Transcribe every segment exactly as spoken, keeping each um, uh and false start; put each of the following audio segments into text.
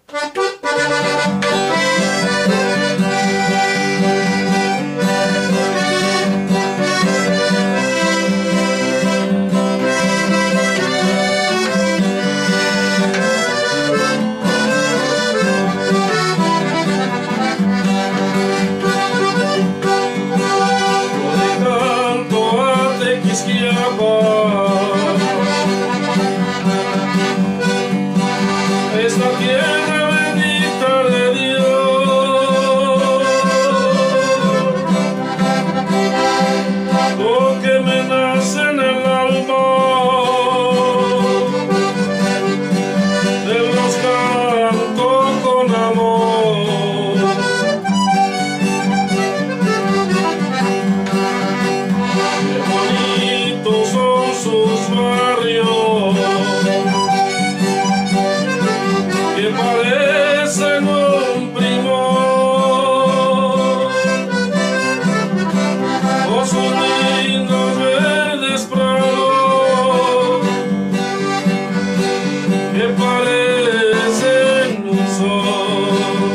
Es la tierra bendita de Dios, lo que me nace en el alma, de los canto con amor. Qué bonitos son sus barrios, que parecen un primor, con sus lindos verdes prados, que parecen un sol.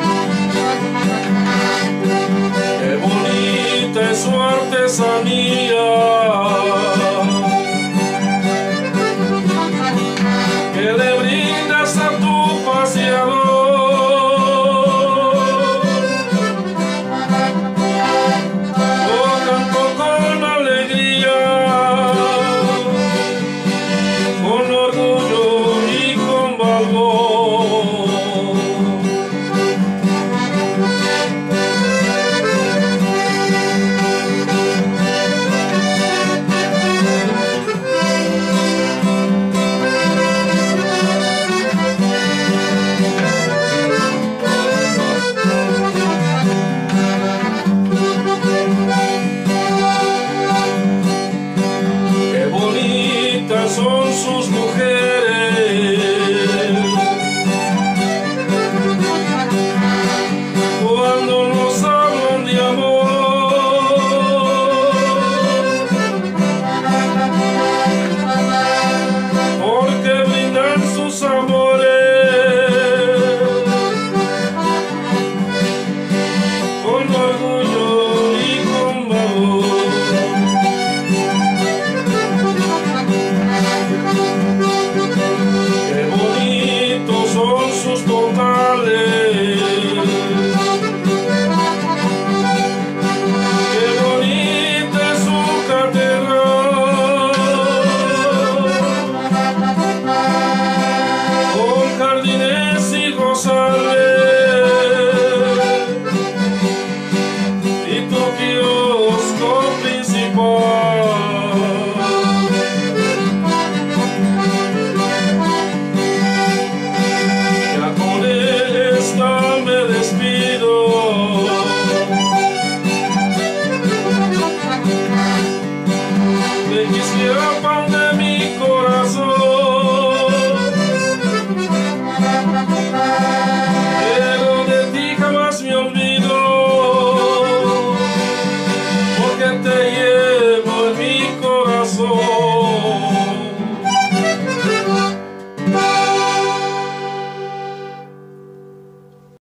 Qué bonita es su artesanía,